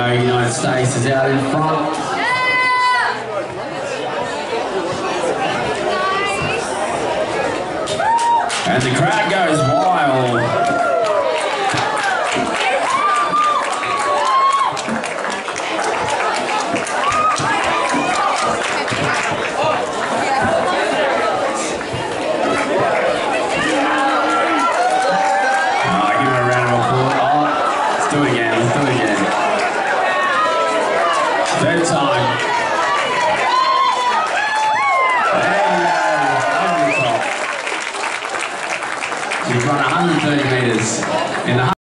go. United States is out in front. And the crowd goes wild. Third time. She's run 130 metres in the